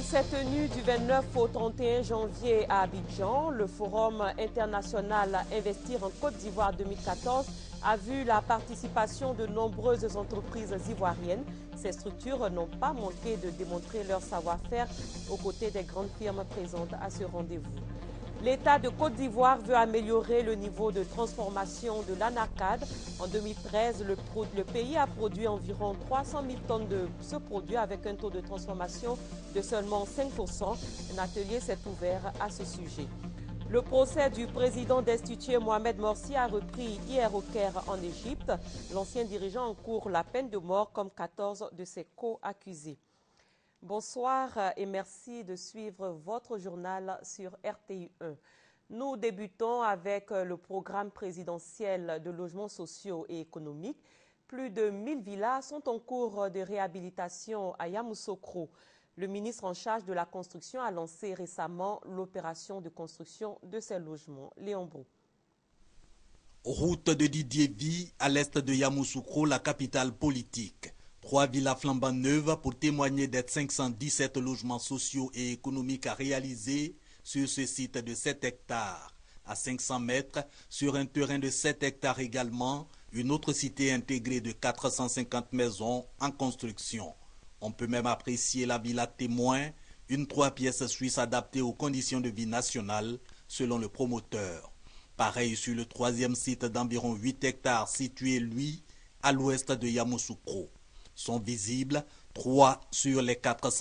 s'est tenu du 29 au 31 janvier à Abidjan. Le Forum international Investir en Côte d'Ivoire 2014 a vu la participation de nombreuses entreprises ivoiriennes. Ces structures n'ont pas manqué de démontrer leur savoir-faire aux côtés des grandes firmes présentes à ce rendez-vous. L'État de Côte d'Ivoire veut améliorer le niveau de transformation de l'anacade. En 2013, le pays a produit environ 300 000 tonnes de ce produit avec un taux de transformation de seulement 5%. Un atelier s'est ouvert à ce sujet. Le procès du président destitué Mohamed Morsi a repris hier au Caire en Égypte. L'ancien dirigeant encourt la peine de mort comme 14 de ses co-accusés. Bonsoir et merci de suivre votre journal sur RTI1. Nous débutons avec le programme présidentiel de logements sociaux et économiques. Plus de 1000 villas sont en cours de réhabilitation à Yamoussoukro. Le ministre en charge de la construction a lancé récemment l'opération de construction de ces logements. Léon Brou. Route de Didiévi, à l'est de Yamoussoukro, la capitale politique. 3 villas flambant neuves pour témoigner des 517 logements sociaux et économiques à réaliser sur ce site de 7 hectares. À 500 mètres, sur un terrain de 7 hectares également, une autre cité intégrée de 450 maisons en construction. On peut même apprécier la villa témoin, une 3 pièces suisses adaptée aux conditions de vie nationales, selon le promoteur. Pareil sur le 3e site d'environ 8 hectares situé, lui, à l'ouest de Yamoussoukro. Sont visibles 3 sur les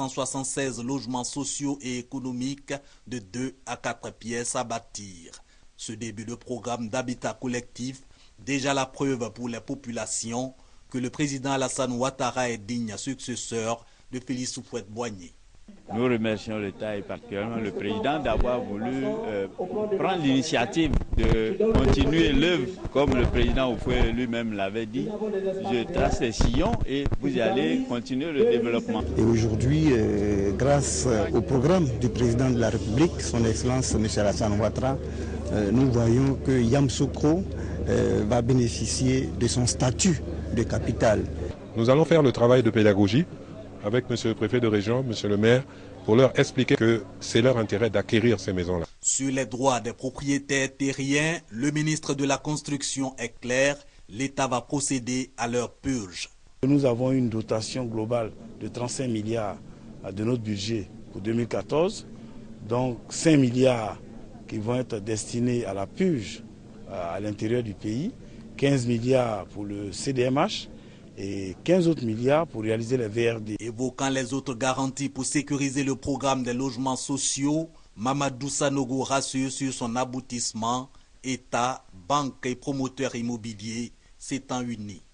476 logements sociaux et économiques de 2 à 4 pièces à bâtir. Ce début de programme d'habitat collectif, déjà la preuve pour les populations que le président Alassane Ouattara est digne successeur de Félix Houphouët-Boigny. Nous remercions l'État et particulièrement le président d'avoir voulu prendre l'initiative de continuer l'œuvre comme le président Houphouët lui-même l'avait dit. Je trace les sillons et vous allez continuer le développement. Et aujourd'hui, grâce au programme du président de la République, son Excellence M. Alassane Ouattara, nous voyons que Yamoussoukro va bénéficier de son statut de capitale. Nous allons faire le travail de pédagogie avec M. le préfet de région, M. le maire, pour leur expliquer que c'est leur intérêt d'acquérir ces maisons-là. Sur les droits des propriétaires terriens, le ministre de la Construction est clair, l'État va procéder à leur purge. Nous avons une dotation globale de 35 milliards de notre budget pour 2014, donc 5 milliards qui vont être destinés à la purge à l'intérieur du pays, 15 milliards pour le CDMH, et 15 autres milliards pour réaliser les VRD. Évoquant les autres garanties pour sécuriser le programme des logements sociaux, Mamadou Sanogo rassure sur son aboutissement, État, banques et promoteurs immobiliers s'étant unis.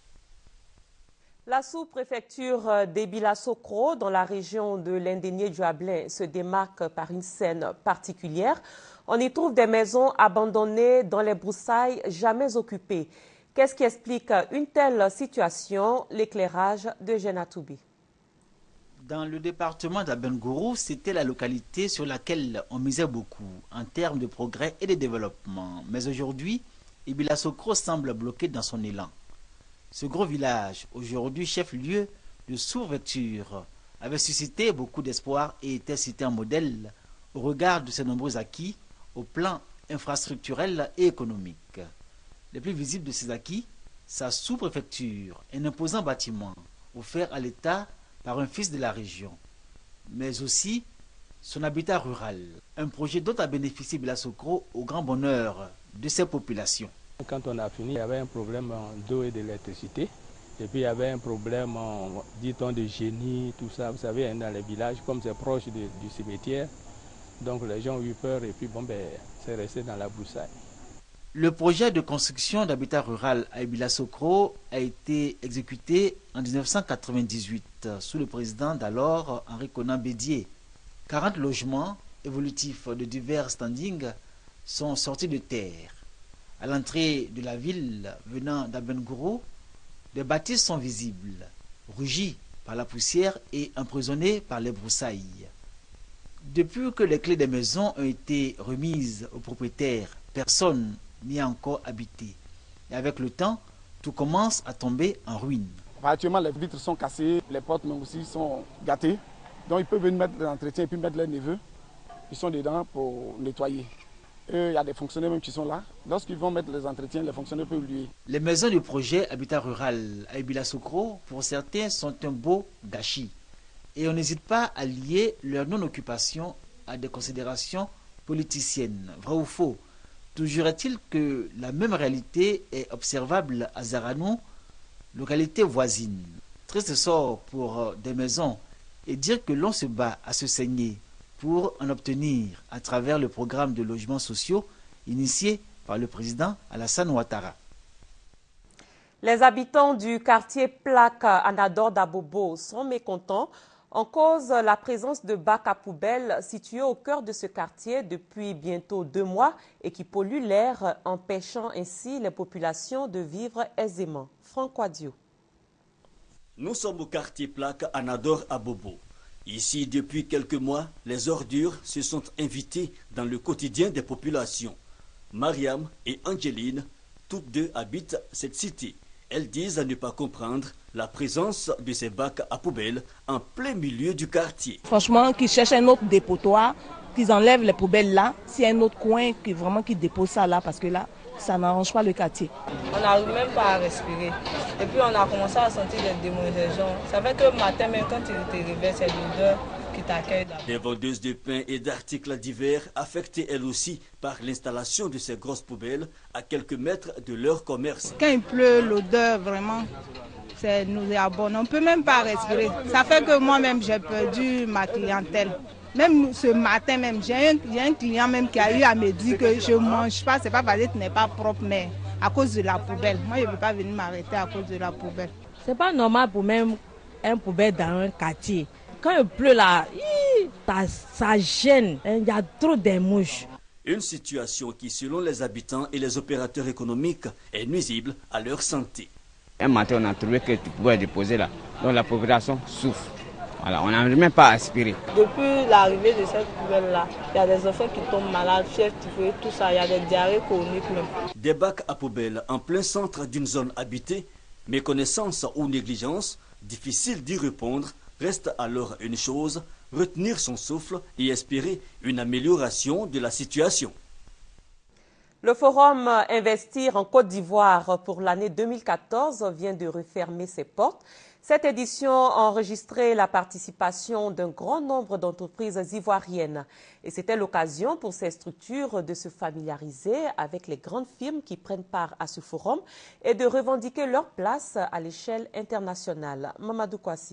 La sous-préfecture d'Ebila-Sokro, dans la région de l'Indénié-du-Ablin, se démarque par une scène particulière. On y trouve des maisons abandonnées dans les broussailles jamais occupées. Qu'est-ce qui explique une telle situation? L'éclairage de Genatoubi. Dans le département d'Abengourou, c'était la localité sur laquelle on misait beaucoup en termes de progrès et de développement. Mais aujourd'hui, Ebila-Sokro semble bloqué dans son élan. Ce gros village, aujourd'hui chef-lieu de sous-préfecture, avait suscité beaucoup d'espoir et était cité en modèle au regard de ses nombreux acquis au plan infrastructurel et économique. Les plus visibles de ces acquis, sa sous-préfecture, un imposant bâtiment offert à l'État par un fils de la région, mais aussi son habitat rural, un projet dont a bénéficié Ebila-Sokro au grand bonheur de ses populations. Quand on a fini, il y avait un problème d'eau et d'électricité, et puis il y avait un problème, dit-on, de génie, tout ça. Vous savez, dans les villages, comme c'est proche du cimetière, donc les gens ont eu peur et puis bon, c'est resté dans la broussaille. Le projet de construction d'habitat rural à Ebila-Sokro a été exécuté en 1998 sous le président d'alors, Henri Konan Bédié. 40 logements évolutifs de divers standings sont sortis de terre. À l'entrée de la ville venant d'Abengourou, des bâtisses sont visibles, rougies par la poussière et emprisonnées par les broussailles. Depuis que les clés des maisons ont été remises aux propriétaires, personne n'y a encore habité. Et avec le temps, tout commence à tomber en ruine. Actuellement, les vitres sont cassées, les portes même aussi sont gâtées. Donc ils peuvent venir mettre l'entretien et puis mettre leurs neveux. Ils sont dedans pour nettoyer. Il y a des fonctionnaires même qui sont là. Lorsqu'ils vont mettre les entretiens, les fonctionnaires peuvent lui. Les maisons du projet Habitat Rural à Ebila-Sokro, pour certains, sont un beau gâchis. Et on n'hésite pas à lier leur non-occupation à des considérations politiciennes. Vrai ou faux? Toujours est-il que la même réalité est observable à Zaranou, localité voisine. Triste sort pour des maisons et dire que l'on se bat à se saigner pour en obtenir à travers le programme de logements sociaux initié par le président Alassane Ouattara. Les habitants du quartier Plaque Anador d'Abobo sont mécontents en cause la présence de bacs à poubelles situés au cœur de ce quartier depuis bientôt 2 mois et qui polluent l'air, empêchant ainsi les populations de vivre aisément. Franck Wadio. Nous sommes au quartier Plaque Anador Abobo. Ici, depuis quelques mois, les ordures se sont invitées dans le quotidien des populations. Mariam et Angeline, toutes deux habitent cette cité. Elles disent à ne pas comprendre la présence de ces bacs à poubelles en plein milieu du quartier. Franchement, qu'ils cherchent un autre dépotoir, qu'ils enlèvent les poubelles là, s'il y a un autre coin qui dépose ça là, parce que là, ça n'arrange pas le quartier. On n'arrive même pas à respirer. Et puis on a commencé à sentir des démangeaisons. Ça fait que le matin, même quand tu te réveilles, c'est l'odeur qui t'accueille. Des vendeuses de pain et d'articles divers affectées elles aussi par l'installation de ces grosses poubelles à quelques mètres de leur commerce. Quand il pleut, l'odeur vraiment, c'est nauséabond. On ne peut même pas respirer. Ça fait que moi-même, j'ai perdu ma clientèle. Même ce matin, même, j'ai un client même qui a eu à me dire que je ne mange pas, c'est pas parce que tu n'es pas propre, mais à cause de la poubelle. Moi, je ne peux pas venir m'arrêter à cause de la poubelle. C'est pas normal pour même un poubelle dans un quartier. Quand il pleut là, ça gêne. Il y a trop de mouches. Une situation qui, selon les habitants et les opérateurs économiques, est nuisible à leur santé. Un matin, on a trouvé que tu pouvais déposer là. Donc la population souffre. Voilà, on n'arrive même pas à aspirer. Depuis l'arrivée de cette poubelle-là, il y a des enfants qui tombent malades, fièvre, typhoïde, tout ça. Il y a des diarrhées chroniques même. Des bacs à poubelles en plein centre d'une zone habitée, méconnaissance ou négligence, difficile d'y répondre, reste alors une chose, retenir son souffle et espérer une amélioration de la situation. Le forum Investir en Côte d'Ivoire pour l'année 2014 vient de refermer ses portes. Cette édition a enregistré la participation d'un grand nombre d'entreprises ivoiriennes. Et c'était l'occasion pour ces structures de se familiariser avec les grandes firmes qui prennent part à ce forum et de revendiquer leur place à l'échelle internationale. Mamadou Kwasi.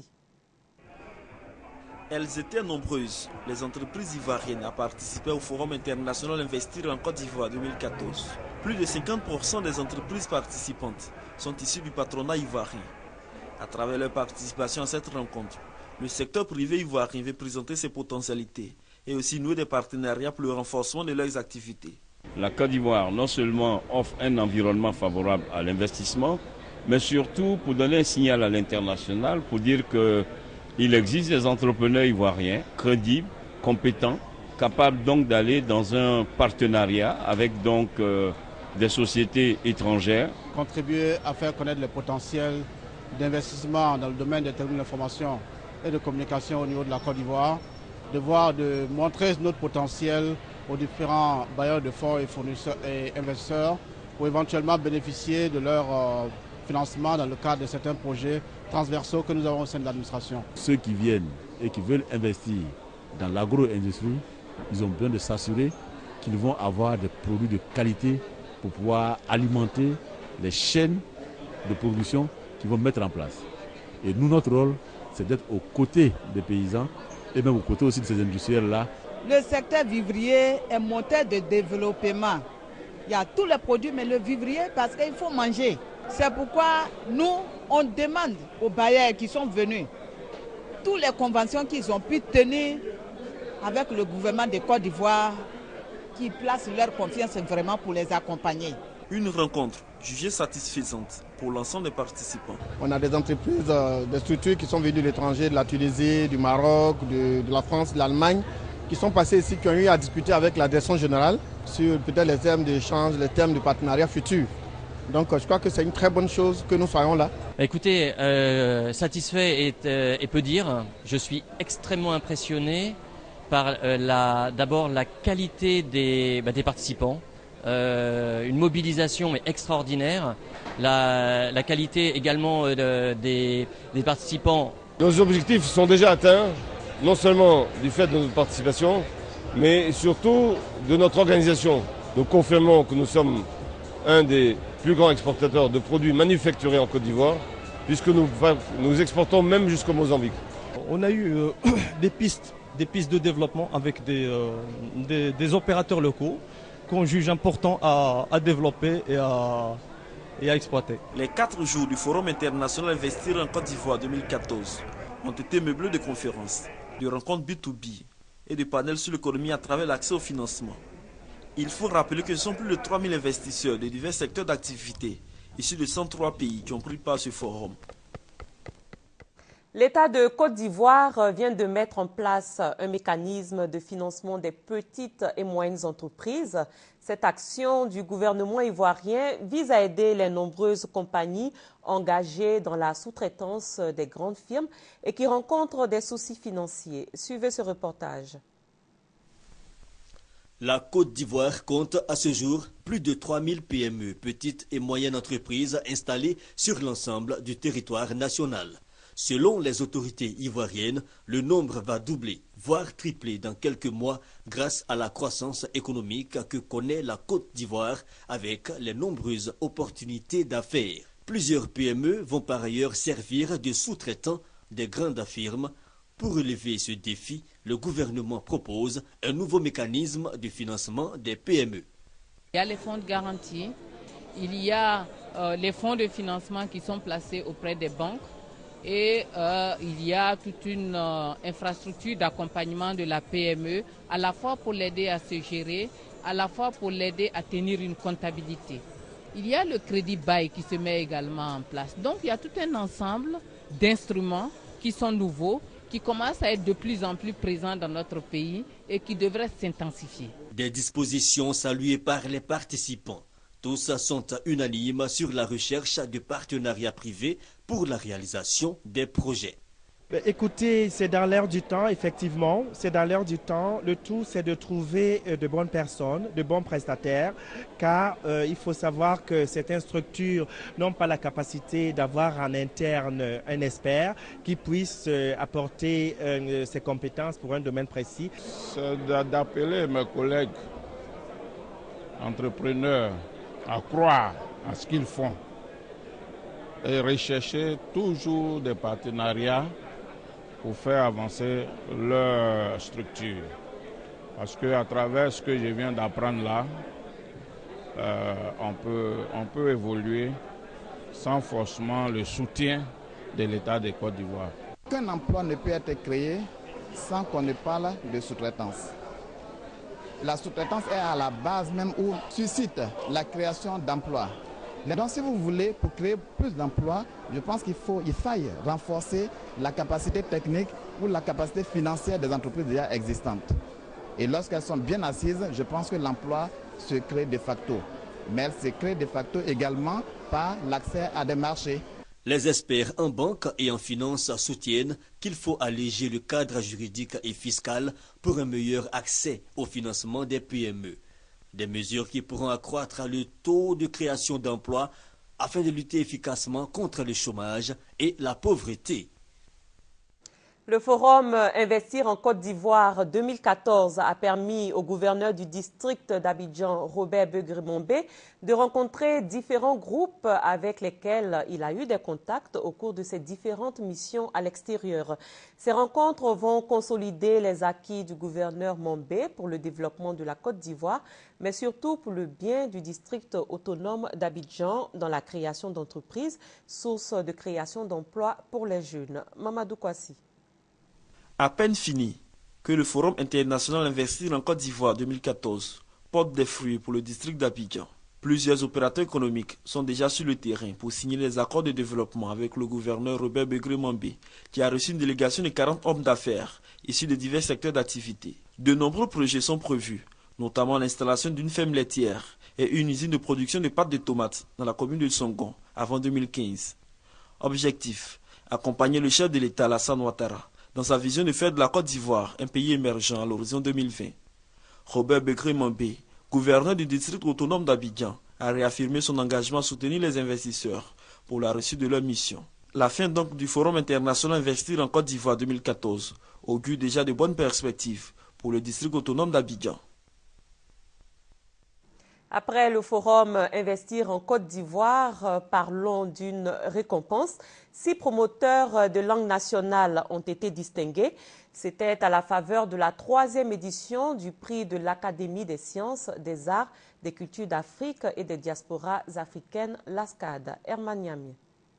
Elles étaient nombreuses, les entreprises ivoiriennes, à participer au Forum international Investir en Côte d'Ivoire 2014. Plus de 50% des entreprises participantes sont issues du patronat ivoirien. À travers leur participation à cette rencontre, le secteur privé ivoirien veut présenter ses potentialités et aussi nouer des partenariats pour le renforcement de leurs activités. La Côte d'Ivoire non seulement offre un environnement favorable à l'investissement, mais surtout pour donner un signal à l'international pour dire qu'il existe des entrepreneurs ivoiriens crédibles, compétents, capables donc d'aller dans un partenariat avec donc des sociétés étrangères. Contribuer à faire connaître le potentiel d'investissement dans le domaine des technologies de l'information et de communication au niveau de la Côte d'Ivoire, de montrer notre potentiel aux différents bailleurs de fonds et fournisseurs et investisseurs pour éventuellement bénéficier de leur financement dans le cadre de certains projets transversaux que nous avons au sein de l'administration. Ceux qui viennent et qui veulent investir dans l'agro-industrie, ils ont besoin de s'assurer qu'ils vont avoir des produits de qualité pour pouvoir alimenter les chaînes de production qu'ils vont mettre en place. Et nous, notre rôle, c'est d'être aux côtés des paysans et même aux côtés aussi de ces industriels-là. Le secteur vivrier est moteur de développement. Il y a tous les produits, mais le vivrier, parce qu'il faut manger. C'est pourquoi nous, on demande aux bailleurs qui sont venus toutes les conventions qu'ils ont pu tenir avec le gouvernement de Côte d'Ivoire, qui placent leur confiance vraiment pour les accompagner. Une rencontre jugée satisfaisante pour l'ensemble des participants. On a des entreprises, des structures qui sont venues de l'étranger, de la Tunisie, du Maroc, de la France, de l'Allemagne, qui sont passées ici, qui ont eu à discuter avec la direction générale sur peut-être les termes d'échange, les termes de partenariat futur. Donc je crois que c'est une très bonne chose que nous soyons là. Écoutez, satisfait et peu dire. Je suis extrêmement impressionné par d'abord la qualité des participants. Une mobilisation extraordinaire. La qualité également des participants. Nos objectifs sont déjà atteints, non seulement du fait de notre participation, mais surtout de notre organisation. Nous confirmons que nous sommes un des plus grands exportateurs de produits manufacturés en Côte d'Ivoire, puisque nous exportons même jusqu'au Mozambique. On a eu des pistes de développement avec des opérateurs locaux qu'on juge important à développer et à exploiter. Les 4 jours du Forum international Investir en Côte d'Ivoire 2014 ont été meublés de conférences, de rencontres B2B et de panels sur l'économie à travers l'accès au financement. Il faut rappeler que ce sont plus de 3000 investisseurs de divers secteurs d'activité issus de 103 pays qui ont pris part à ce forum. L'État de Côte d'Ivoire vient de mettre en place un mécanisme de financement des petites et moyennes entreprises. Cette action du gouvernement ivoirien vise à aider les nombreuses compagnies engagées dans la sous-traitance des grandes firmes et qui rencontrent des soucis financiers. Suivez ce reportage. La Côte d'Ivoire compte à ce jour plus de 3000 PME, petites et moyennes entreprises installées sur l'ensemble du territoire national. Selon les autorités ivoiriennes, le nombre va doubler, voire tripler dans quelques mois grâce à la croissance économique que connaît la Côte d'Ivoire avec les nombreuses opportunités d'affaires. Plusieurs PME vont par ailleurs servir de sous-traitants des grandes firmes. Pour relever ce défi, le gouvernement propose un nouveau mécanisme de financement des PME. Il y a les fonds de garantie, il y a les fonds de financement qui sont placés auprès des banques et il y a toute une infrastructure d'accompagnement de la PME, à la fois pour l'aider à se gérer, à la fois pour l'aider à tenir une comptabilité. Il y a le crédit bail qui se met également en place. Donc il y a tout un ensemble d'instruments qui sont nouveaux, qui commencent à être de plus en plus présents dans notre pays et qui devraient s'intensifier. Des dispositions saluées par les participants. Tous sont unanimes sur la recherche de partenariats privés pour la réalisation des projets. Écoutez, c'est dans l'air du temps, effectivement, c'est dans l'air du temps. Le tout, c'est de trouver de bonnes personnes, de bons prestataires, car il faut savoir que certaines structures n'ont pas la capacité d'avoir en interne un expert qui puisse apporter ses compétences pour un domaine précis. C'est d'appeler mes collègues entrepreneurs à croire à ce qu'ils font et rechercher toujours des partenariats pour faire avancer leur structure. Parce qu'à travers ce que je viens d'apprendre là, on peut évoluer sans forcément le soutien de l'État de Côte d'Ivoire. Aucun emploi ne peut être créé sans qu'on ne parle de sous-traitance. La sous-traitance est à la base même où suscite la création d'emplois. Donc si vous voulez, pour créer plus d'emplois, je pense qu'il faille renforcer la capacité technique ou la capacité financière des entreprises déjà existantes. Et lorsqu'elles sont bien assises, je pense que l'emploi se crée de facto. Mais elle se crée de facto également par l'accès à des marchés. Les experts en banque et en finance soutiennent qu'il faut alléger le cadre juridique et fiscal pour un meilleur accès au financement des PME. Des mesures qui pourront accroître le taux de création d'emplois afin de lutter efficacement contre le chômage et la pauvreté. Le Forum Investir en Côte d'Ivoire 2014 a permis au gouverneur du district d'Abidjan, Robert Begré-Mombé, de rencontrer différents groupes avec lesquels il a eu des contacts au cours de ses différentes missions à l'extérieur. Ces rencontres vont consolider les acquis du gouverneur Mombé pour le développement de la Côte d'Ivoire, mais surtout pour le bien du district autonome d'Abidjan dans la création d'entreprises, source de création d'emplois pour les jeunes. Mamadou Kwasi. À peine fini que le Forum international Investir en Côte d'Ivoire 2014 porte des fruits pour le district d'Abidjan. Plusieurs opérateurs économiques sont déjà sur le terrain pour signer les accords de développement avec le gouverneur Robert Begré-Mombé, qui a reçu une délégation de 40 hommes d'affaires issus de divers secteurs d'activité. De nombreux projets sont prévus, notamment l'installation d'une ferme laitière et une usine de production de pâtes de tomates dans la commune de Songon avant 2015. Objectif, accompagner le chef de l'État Alassane Ouattara dans sa vision de faire de la Côte d'Ivoire un pays émergent à l'horizon 2020. Robert Begré Mambé, gouverneur du district autonome d'Abidjan, a réaffirmé son engagement à soutenir les investisseurs pour la réussite de leur mission. La fin donc du Forum international Investir en Côte d'Ivoire 2014 augure déjà de bonnes perspectives pour le district autonome d'Abidjan. Après le forum Investir en Côte d'Ivoire, parlons d'une récompense. 6 promoteurs de langue nationale ont été distingués. C'était à la faveur de la 3e édition du prix de l'Académie des sciences, des arts, des cultures d'Afrique et des diasporas africaines, l'ASCAD. Herman Niamie.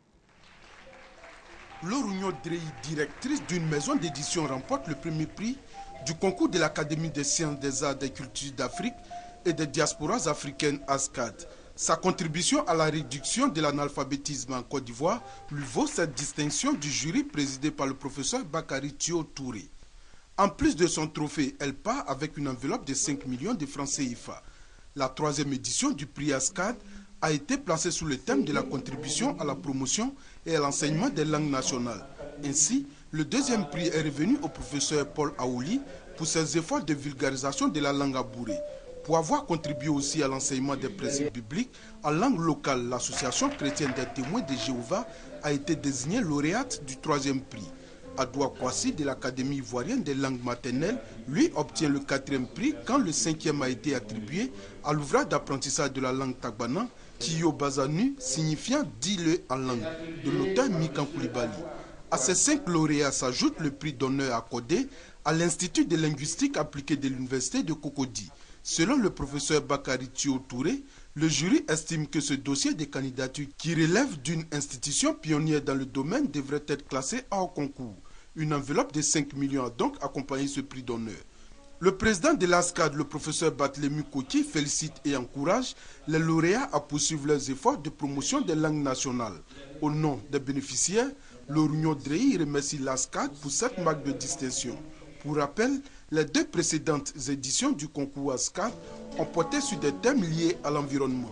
Laure Drey, directrice d'une maison d'édition, remporte le premier prix du concours de l'Académie des sciences, des arts, des cultures d'Afrique et des diasporas africaines ASCAD. Sa contribution à la réduction de l'analphabétisme en Côte d'Ivoire lui vaut cette distinction du jury présidé par le professeur Bakary Thio Touré. En plus de son trophée, elle part avec une enveloppe de 5 millions de francs CFA. La 3e édition du prix ASCAD a été placée sous le thème de la contribution à la promotion et à l'enseignement des langues nationales. Ainsi, le 2e prix est revenu au professeur Paul Aouli pour ses efforts de vulgarisation de la langue abourée. Pour avoir contribué aussi à l'enseignement des principes bibliques en langue locale, l'association chrétienne des témoins de Jéhovah a été désignée lauréate du 3e prix. Adoua Kwasi de l'Académie ivoirienne des langues maternelles, lui, obtient le 4e prix quand le 5e a été attribué à l'ouvrage d'apprentissage de la langue tagbana, Kiyo Bazanu, signifiant « dis-le en langue » de l'auteur Mikan Koulibaly. À ces 5 lauréats s'ajoute le prix d'honneur accordé à l'Institut de linguistique appliquée de l'Université de Cocody. Selon le professeur Bakary Thio Touré, le jury estime que ce dossier de candidature qui relève d'une institution pionnière dans le domaine devrait être classé hors concours. Une enveloppe de 5 millions a donc accompagné ce prix d'honneur. Le président de l'ASCAD, le professeur Barthélemy Koki, félicite et encourage les lauréats à poursuivre leurs efforts de promotion des langues nationales. Au nom des bénéficiaires, Laure Drey remercie l'ASCAD pour cette marque de distinction. Pour rappel, les 2 précédentes éditions du concours ASCAD ont porté sur des thèmes liés à l'environnement.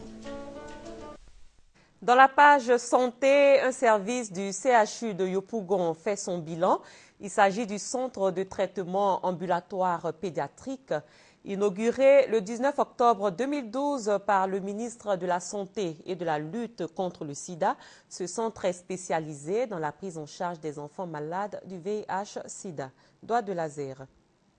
Dans la page santé, un service du CHU de Yopougon fait son bilan. Il s'agit du centre de traitement ambulatoire pédiatrique. Inauguré le 19 octobre 2012 par le ministre de la Santé et de la lutte contre le sida, ce centre est spécialisé dans la prise en charge des enfants malades du VIH-Sida. Doigt de laser.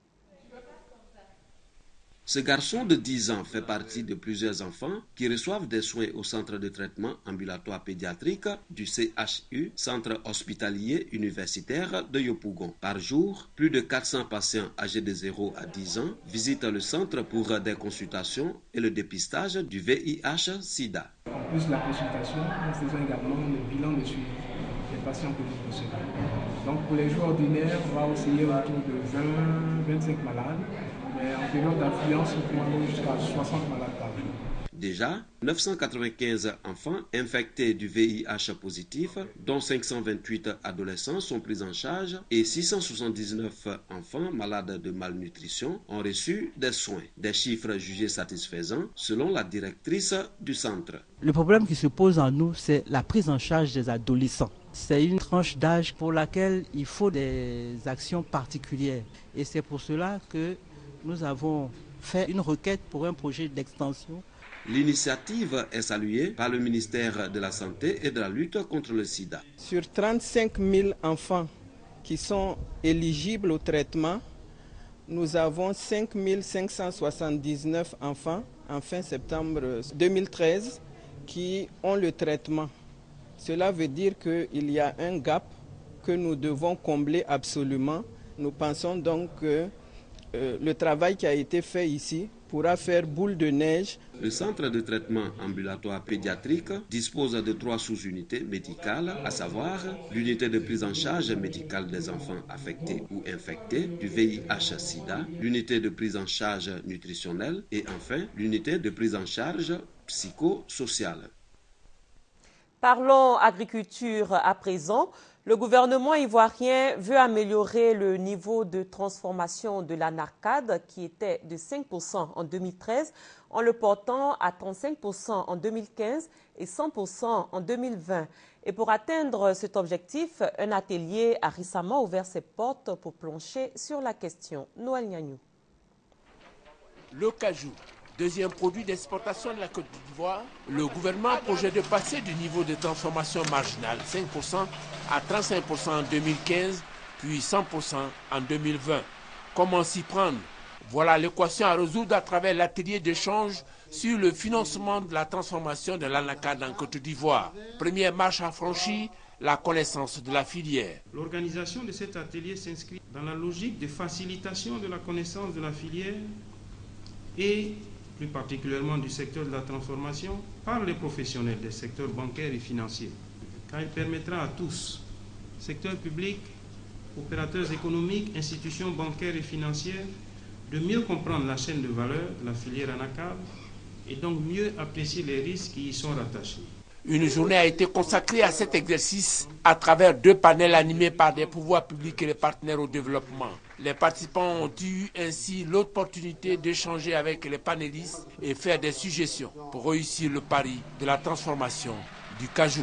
Ce garçon de 10 ans fait partie de plusieurs enfants qui reçoivent des soins au centre de traitement ambulatoire pédiatrique du CHU, centre hospitalier universitaire de Yopougon. Par jour, plus de 400 patients âgés de 0 à 10 ans visitent le centre pour des consultations et le dépistage du VIH-Sida. En plus de la consultation, nous faisons également le bilan de suivi des patients que nous recevons. Donc pour les jours ordinaires, on va osciller autour de 20-25 malades. Mais en période d'affluence, on peut aller jusqu'à 60 malades par jour. Déjà, 995 enfants infectés du VIH positif, dont 528 adolescents sont pris en charge et 679 enfants malades de malnutrition ont reçu des soins. Des chiffres jugés satisfaisants selon la directrice du centre. Le problème qui se pose en nous, c'est la prise en charge des adolescents. C'est une tranche d'âge pour laquelle il faut des actions particulières. Et c'est pour cela que nous avons fait une requête pour un projet d'extension. L'initiative est saluée par le ministère de la Santé et de la lutte contre le sida. Sur 35 000 enfants qui sont éligibles au traitement, nous avons 5 579 enfants en fin septembre 2013 qui ont le traitement. Cela veut dire qu'il y a un gap que nous devons combler absolument. Nous pensons donc que le travail qui a été fait ici pourra faire boule de neige. Le centre de traitement ambulatoire pédiatrique dispose de 3 sous-unités médicales, à savoir l'unité de prise en charge médicale des enfants affectés ou infectés du VIH-Sida, l'unité de prise en charge nutritionnelle et enfin l'unité de prise en charge psychosociale. Parlons agriculture à présent. Le gouvernement ivoirien veut améliorer le niveau de transformation de l'anacarde qui était de 5% en 2013 en le portant à 35% en 2015 et 100% en 2020. Et pour atteindre cet objectif, un atelier a récemment ouvert ses portes pour plancher sur la question. Noël Niagnou. Le cajou, deuxième produit d'exportation de la Côte d'Ivoire, le gouvernement projette de passer du niveau de transformation marginal 5% à 35% en 2015, puis 100% en 2020. Comment s'y prendre? Voilà l'équation à résoudre à travers l'atelier d'échange sur le financement de la transformation de l'anacarde en Côte d'Ivoire. Première marche à franchir, la connaissance de la filière. L'organisation de cet atelier s'inscrit dans la logique de facilitation de la connaissance de la filière et plus particulièrement du secteur de la transformation par les professionnels des secteurs bancaires et financiers, car il permettra à tous, secteur public, opérateurs économiques, institutions bancaires et financières, de mieux comprendre la chaîne de valeur de la filière anacarde et donc mieux apprécier les risques qui y sont rattachés. Une journée a été consacrée à cet exercice à travers 2 panels animés par des pouvoirs publics et les partenaires au développement. Les participants ont eu ainsi l'opportunité d'échanger avec les panélistes et faire des suggestions pour réussir le pari de la transformation du cajou.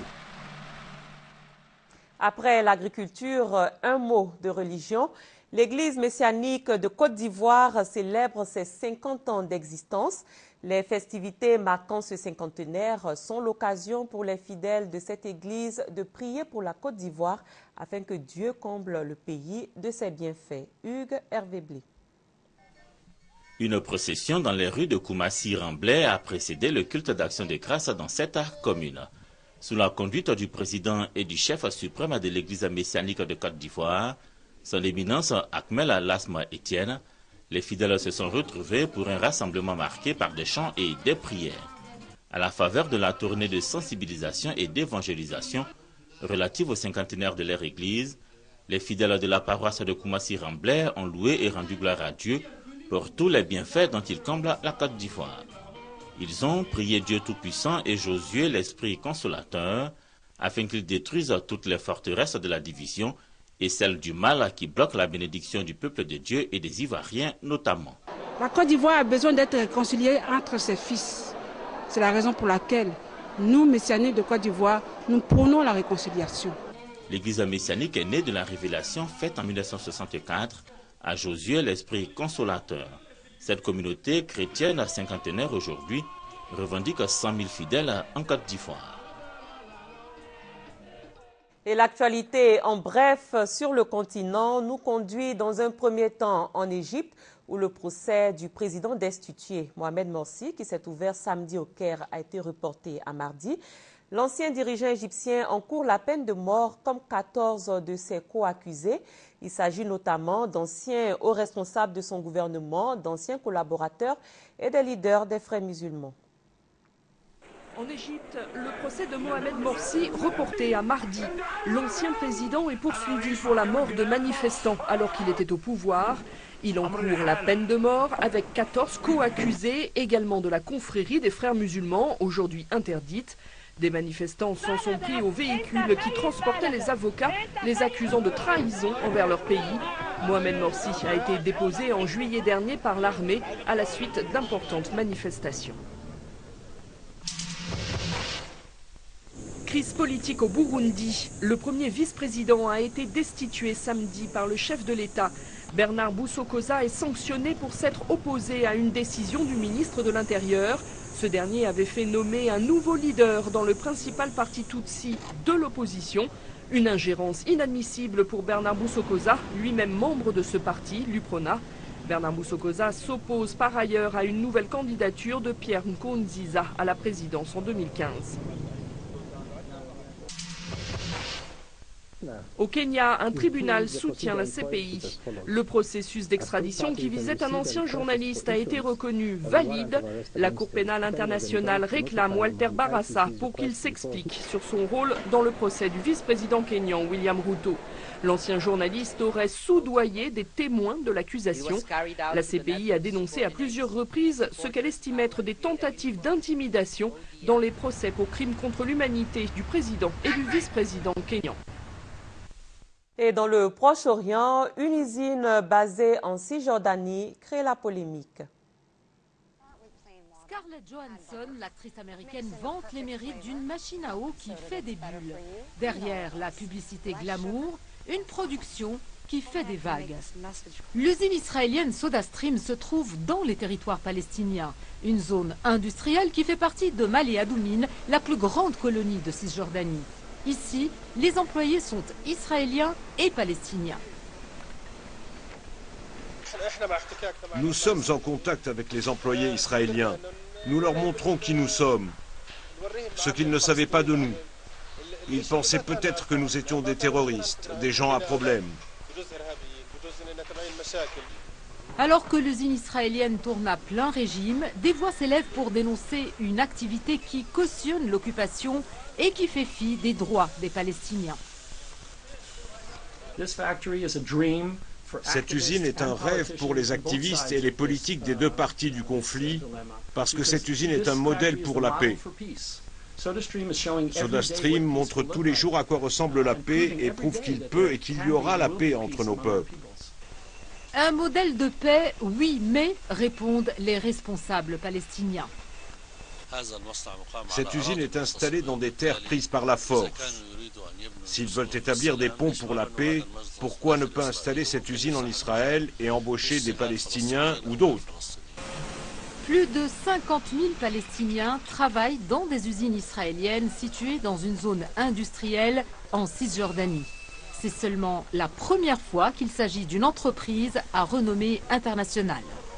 Après l'agriculture, un mot de religion. L'Église messianique de Côte d'Ivoire célèbre ses 50 ans d'existence. Les festivités marquant ce cinquantenaire sont l'occasion pour les fidèles de cette église de prier pour la Côte d'Ivoire afin que Dieu comble le pays de ses bienfaits. Hugues Hervé-Blé. Une procession dans les rues de Koumassi-Remblai a précédé le culte d'action de grâce dans cette commune. Sous la conduite du président et du chef suprême de l'église messianique de Côte d'Ivoire, son éminence Ahmed Lasma Etienne, les fidèles se sont retrouvés pour un rassemblement marqué par des chants et des prières. À la faveur de la tournée de sensibilisation et d'évangélisation relative au cinquantenaire de leur église, les fidèles de la paroisse de Koumassi-Remblai ont loué et rendu gloire à Dieu pour tous les bienfaits dont il comble la Côte d'Ivoire. Ils ont prié Dieu Tout-Puissant et Josué, l'Esprit consolateur, afin qu'il détruise toutes les forteresses de la division et celle du mal qui bloque la bénédiction du peuple de Dieu et des Ivoiriens notamment. La Côte d'Ivoire a besoin d'être réconciliée entre ses fils. C'est la raison pour laquelle nous, messianiques de Côte d'Ivoire, nous prônons la réconciliation. L'église messianique est née de la révélation faite en 1964 à Josué, l'Esprit consolateur. Cette communauté chrétienne à cinquantenaire aujourd'hui revendique 100 000 fidèles en Côte d'Ivoire. Et l'actualité en bref sur le continent nous conduit dans un premier temps en Égypte où le procès du président destitué Mohamed Morsi qui s'est ouvert samedi au Caire a été reporté à mardi. L'ancien dirigeant égyptien encourt la peine de mort comme 14 de ses co-accusés. Il s'agit notamment d'anciens hauts responsables de son gouvernement, d'anciens collaborateurs et des leaders des frères musulmans. En Égypte, le procès de Mohamed Morsi reporté à mardi. L'ancien président est poursuivi pour la mort de manifestants alors qu'il était au pouvoir. Il encourt la peine de mort avec 14 co-accusés, également de la confrérie des frères musulmans, aujourd'hui interdite. Des manifestants s'en sont pris aux véhicules qui transportaient les avocats, les accusant de trahison envers leur pays. Mohamed Morsi a été déposé en juillet dernier par l'armée à la suite d'importantes manifestations. Crise politique au Burundi. Le premier vice-président a été destitué samedi par le chef de l'État. Bernard Busokoza est sanctionné pour s'être opposé à une décision du ministre de l'Intérieur. Ce dernier avait fait nommer un nouveau leader dans le principal parti Tutsi de l'opposition. Une ingérence inadmissible pour Bernard Busokoza, lui-même membre de ce parti, l'UPRONA. Bernard Busokoza s'oppose par ailleurs à une nouvelle candidature de Pierre Nkurunziza à la présidence en 2015. Au Kenya, un tribunal soutient la CPI. Le processus d'extradition qui visait un ancien journaliste a été reconnu valide. La Cour pénale internationale réclame Walter Barassa pour qu'il s'explique sur son rôle dans le procès du vice-président kényan William Ruto. L'ancien journaliste aurait soudoyé des témoins de l'accusation. La CPI a dénoncé à plusieurs reprises ce qu'elle estime être des tentatives d'intimidation dans les procès pour crimes contre l'humanité du président et du vice-président kényan. Et dans le Proche-Orient, une usine basée en Cisjordanie crée la polémique. Scarlett Johansson, l'actrice américaine, vante les mérites d'une machine à eau qui fait des bulles. Derrière la publicité glamour, une production qui fait des vagues. L'usine israélienne SodaStream se trouve dans les territoires palestiniens, une zone industrielle qui fait partie de Ma'ale Adumim, la plus grande colonie de Cisjordanie. Ici, les employés sont israéliens et palestiniens. Nous sommes en contact avec les employés israéliens. Nous leur montrons qui nous sommes, ce qu'ils ne savaient pas de nous. Ils pensaient peut-être que nous étions des terroristes, des gens à problème. Alors que l'usine israélienne tourne à plein régime, des voix s'élèvent pour dénoncer une activité qui cautionne l'occupation et qui fait fi des droits des Palestiniens. Cette usine est un rêve pour les activistes et les politiques des deux parties du conflit, parce que cette usine est un modèle pour la paix. SodaStream montre tous les jours à quoi ressemble la paix et prouve qu'il peut et qu'il y aura la paix entre nos peuples. Un modèle de paix, oui, mais, répondent les responsables palestiniens. Cette usine est installée dans des terres prises par la force. S'ils veulent établir des ponts pour la paix, pourquoi ne pas installer cette usine en Israël et embaucher des Palestiniens ou d'autres? Plus de 50 000 Palestiniens travaillent dans des usines israéliennes situées dans une zone industrielle en Cisjordanie. C'est seulement la première fois qu'il s'agit d'une entreprise à renommée internationale.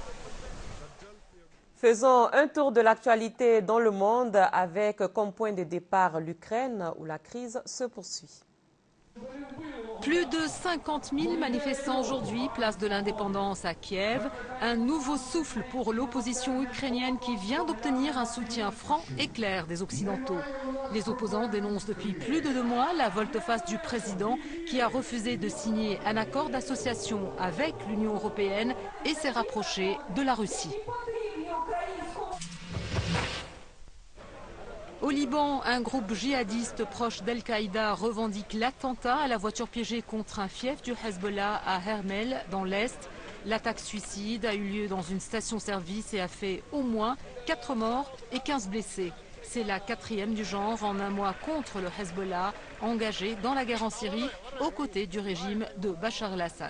Faisons un tour de l'actualité dans le monde avec comme point de départ l'Ukraine où la crise se poursuit. Plus de 50 000 manifestants aujourd'hui, place de l'Indépendance à Kiev. Un nouveau souffle pour l'opposition ukrainienne qui vient d'obtenir un soutien franc et clair des Occidentaux. Les opposants dénoncent depuis plus de 2 mois la volte-face du président qui a refusé de signer un accord d'association avec l'Union européenne et s'est rapproché de la Russie. Au Liban, un groupe djihadiste proche d'Al-Qaïda revendique l'attentat à la voiture piégée contre un fief du Hezbollah à Hermel, dans l'Est. L'attaque suicide a eu lieu dans une station-service et a fait au moins 4 morts et 15 blessés. C'est la 4e du genre en un mois contre le Hezbollah, engagé dans la guerre en Syrie aux côtés du régime de Bachar el-Assad.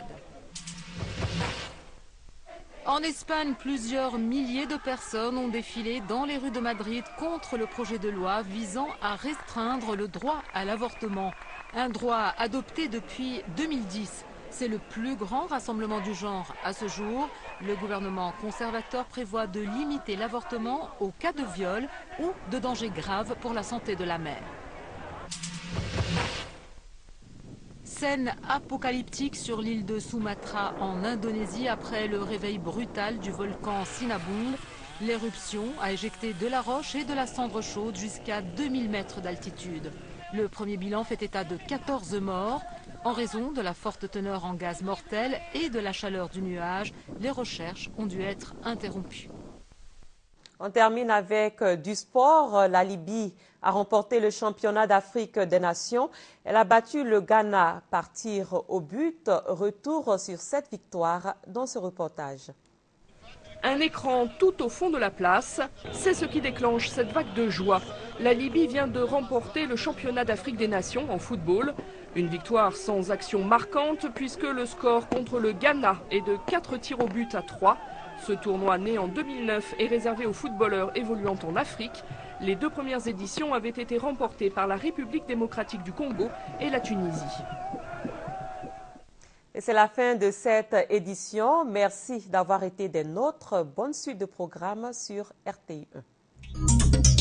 En Espagne, plusieurs milliers de personnes ont défilé dans les rues de Madrid contre le projet de loi visant à restreindre le droit à l'avortement. Un droit adopté depuis 2010. C'est le plus grand rassemblement du genre à ce jour. Le gouvernement conservateur prévoit de limiter l'avortement au cas de viol ou de danger grave pour la santé de la mère. Scène apocalyptique sur l'île de Sumatra en Indonésie après le réveil brutal du volcan Sinabung. L'éruption a éjecté de la roche et de la cendre chaude jusqu'à 2000 mètres d'altitude. Le premier bilan fait état de 14 morts. En raison de la forte teneur en gaz mortel et de la chaleur du nuage, les recherches ont dû être interrompues. On termine avec du sport. La Libye a remporté le championnat d'Afrique des Nations. Elle a battu le Ghana par tir au but. Retour sur cette victoire dans ce reportage. Un écran tout au fond de la place, c'est ce qui déclenche cette vague de joie. La Libye vient de remporter le championnat d'Afrique des Nations en football. Une victoire sans action marquante puisque le score contre le Ghana est de 4 tirs au but à 3. Ce tournoi né en 2009 est réservé aux footballeurs évoluant en Afrique. Les 2 premières éditions avaient été remportées par la République démocratique du Congo et la Tunisie. Et c'est la fin de cette édition. Merci d'avoir été des nôtres. Bonne suite de programmes sur RTI1.